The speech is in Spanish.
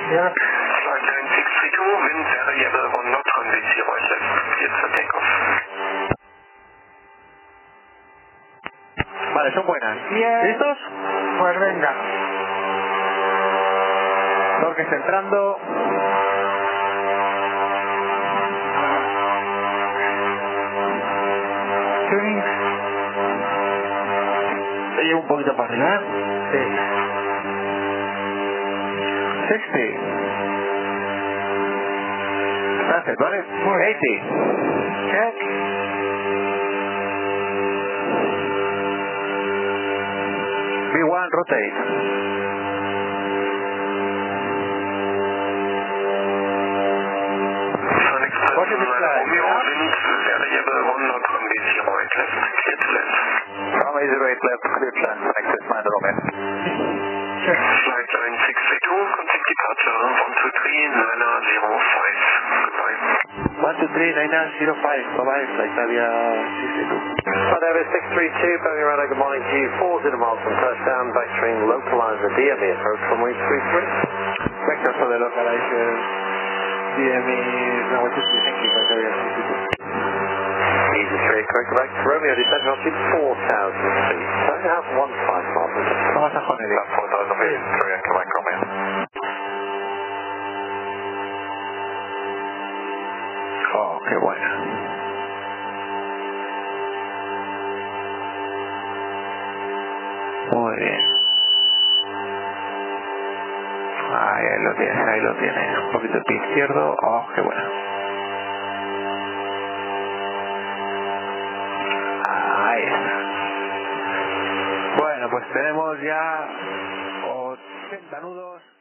Yeah. Flight line 632, wind variable 1 knot, runway 0 left, cleared for takeoff. Vale, son buenas. Bien. ¿Listos? Pues venga. Torques entrando. Tuning. Te llevo un poquito para arriba. Sí. 60. That's it, ¿vale? 80. Check. V1, rotate. Sun Express What is the flag? Romeo, wind variable 1 knot, runway 0 left, cleared to land. Runway 08 left, clear to land. Access 9 Romeo. Check. Flight line 632, contact departure 123, 905. Goodbye. 123-9905. Bye-bye, flight Italia 62. Whatever 632, Boeing Radar, good morning to you. 40 miles from touchdown, vectoring localizer DME approach from week 33. Vector for the localizer. DME, no, what is the thinking by Italia 62? Easy 3, correct, correct. Romeo, descent altitude 4,000 feet. Don't have 15 miles. Vamos a Jonery. 4,000 feet, Korean, Quebec, Romeo. Oh, qué buena. Muy bien. Ahí lo tienes, ahí lo tienes. Un poquito de pie izquierdo. Oh, qué buena. Ahí está. Bueno, pues tenemos ya 80 nudos.